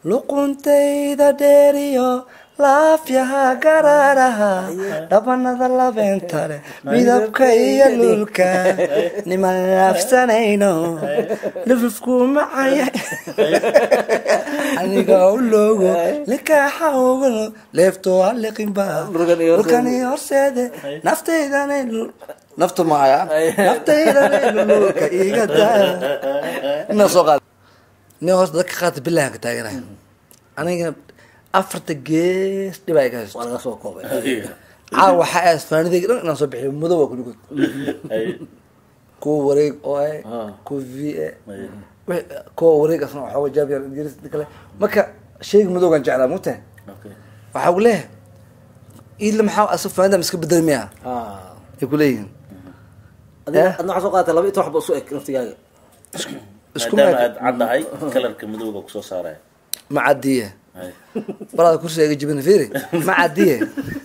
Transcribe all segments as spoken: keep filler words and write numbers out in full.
luquntayda dheeriyo laafyaha garaaraha dhabanada labeenta leh midabka iyo lulka niman laafsanayno lufufku macaya aniga u loogo likaaxa ogano leefto aliqinba dhulkani horseede naftaydanay naftu maaya naftaydanay lulka iga daa ina soo qaad nin hoos dadka qaata bilaha ka taaganahay aniga afarta gees dhibay ka haysto walaga soo koobay caa waxa ay isfaanidey dhan inaan soo bixiyo madow ku dhigod ku wareeg oo ay ku vi ku wareeg asna waxa uu jaab yar ingiriis kale marka shay madow kan jeclaa muta waxa uu leeyahay ila maxaa asoo faanida iska bedelmiya ah ay ku leeyihiin adna waxa soo qaatay laba iyo waxba soo ek naftigaaga isku ma cadahay kalarka madowga ku soo saaray ma cadiye برا كرسي يجي جبنا فيري ما عادية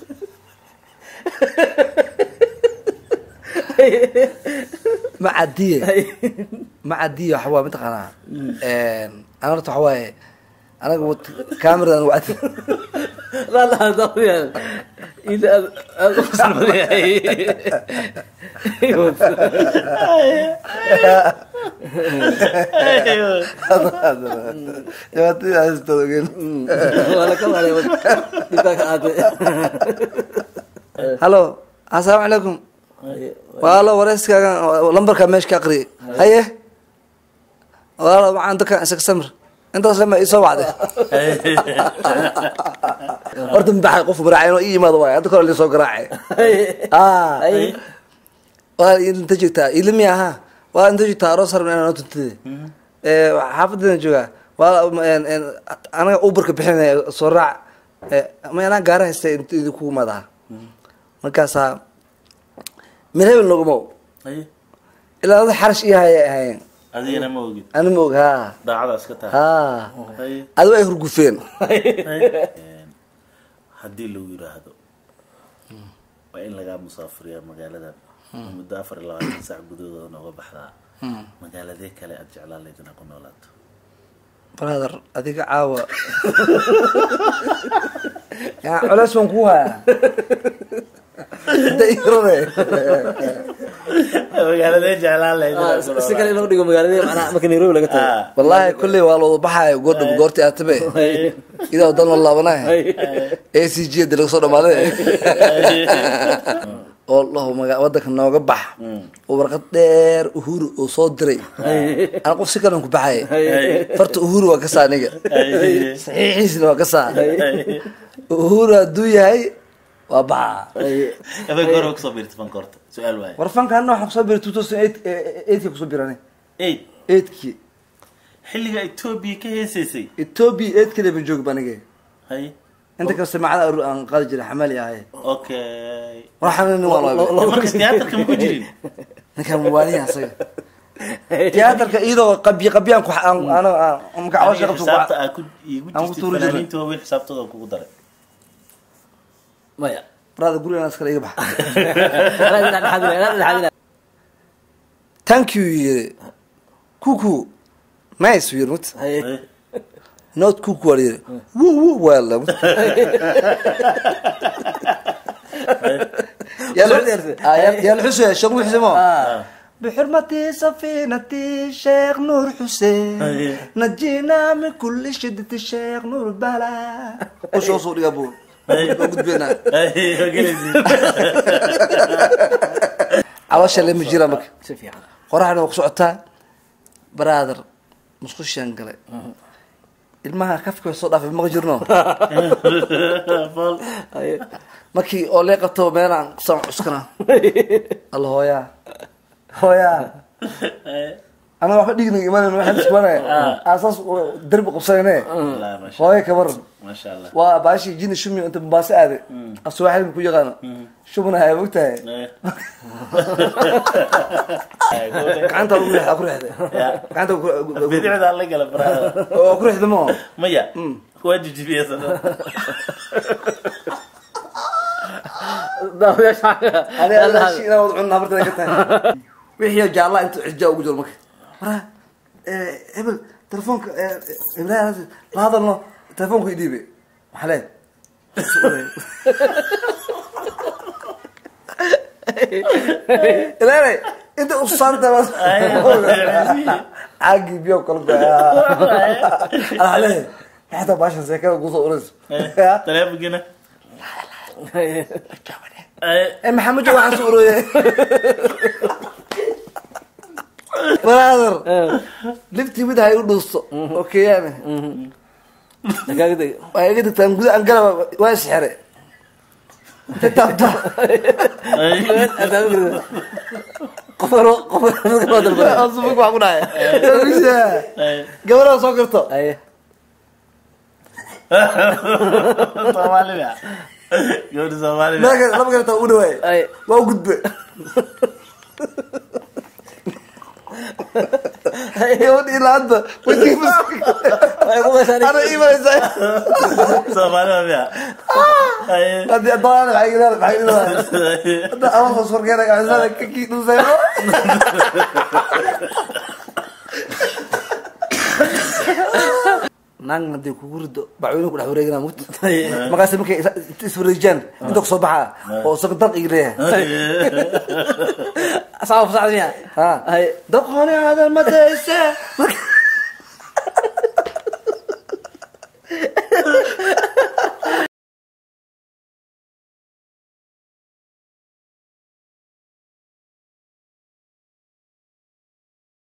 ما عادية ما عادية حوا متقنع أنا رحت حواي أنا قلت كاميرا أنا وقت لا لا ضويا إذا أقسم يا تي أستاذ ولا كم عليه هلو السلام عليكم والله ورثك لمبرك ماشي كقري هيه والله عندك اسك سمر انت لما يسوى بعده ورد مباح قف براعين اي ما ضواي هذا كل اللي سو قراعي اه اي وانت جيتا يلميها وانت جيتا روسر من انا تنتدي ee xaafadana jooga waa anaga uberka bixinay soo raac ma ana gaar haystay intii ku madaha markaas mirahel laguma ay ila hada xarash iyahay ahayn adina ma ogid ana ma og ha daacada iska taa ha ay adu ay hurgufeen hadii loo yiraahdo waa in laga musaafiriyo magaalada muddo afar iyo labaatan saac gudahooda nooga baxdaa magaalada kale aad jeclaan leedina ku noolaato brother adiga caawa ya culays waan ku haa dayirade magaalada jeclaan leedina si kale inuu dhigo magaalada macna marka Nairobi laga tago wallahi kulli waa loo baxay goor goorti aad tabe ida wadan laabanahay A C G dalaga soo dhamaaday والله ما ودك نوغا بخ ورقد دير uhuru oo soo diray aan qof si kale ku baxay farta uhuru waa ka saaniga saxiixisna waa ka saa uhuru aduu yahay waa baa aba goor oo soo biirtay fankorta su'aal waay war fankan waxa soo biirtay two thousand eight ku soo biiranay eight eight ki xilliga Ethiopia ka heesaysay Ethiopia eight kale baan joog banige hay انت كسمعنا ان قال جري حمالي هاي اوكي waxaan والله markii tiyaatarka ma ku jirin ninka muwaaliya asay tiyaatarka iido qabbi qabbiyaan ku ana marka awasha qabto ku igu jirtay inta weyn xisaabtooda ku daray maya brada guriga iska iga bax thank you kuku nice wirut not kuku wali woo woo wala يا الحسين شنو حسمه بحرمتي سفينتي شيخ نور حسين نجينا من كل شدة الشيخ نور البلاء وش وصول يا ابو قد بينا عواش اللي مجيرا مك قراحنا وقصعتها برادر مسخش ينقلي ilmaha kafka soo dhaafay ma jirno markii oo leeqato meelaan soo cuskana allah hooya hooya ana waxa dhignay imaan waxaan isbanay asaas darbi qabsanay hooya kabar ma sha Allah waa baashi jini shumi inta baasi aade asoo waxay ku yaqaan shubna hay waqtay كانت أقول لك أقول لك كانت أقول بدي أقول لك على برا أقول لك دمو ميا هو جي بي إس ده يا شاعر أنا أنا شيء أنا وضع النهار ترى كتير وهي جالله أنت عجوا وجول مك برا هبل تلفونك إبراهيم هذا إنه تلفونك يديبي محلين لا لا أنت أصلت بس عاجب يوم كل أنا عليه حتى باش زي كده قصة أرز تلعب جنا إيه محمد جو عسوره برادر لفتي بدها يقص أوكي يعني كذا وهي كده تنقول أنقلب واسحر تتابع قفر قفر هذا أصبح معقولة قبل أسوقته أيه Somali ya. Gawdi Somali. ما كان ما كان تقول وين أيه ما وجد به يقول إلى عنده ودي مسك أنا إيه ما يزاي Somali ya. Aye. هذه أضانا بعيدا بعيدا هذا أول خصوصا كذا قاعد زاد كي نزاي نان ندي كورد بعيونه كل حورينا موت ما قاسم ممكن تسفر الجن عندك صباحا أو سقطك إليه صعب صعب يعني ها هاي دخلني هذا المدرسة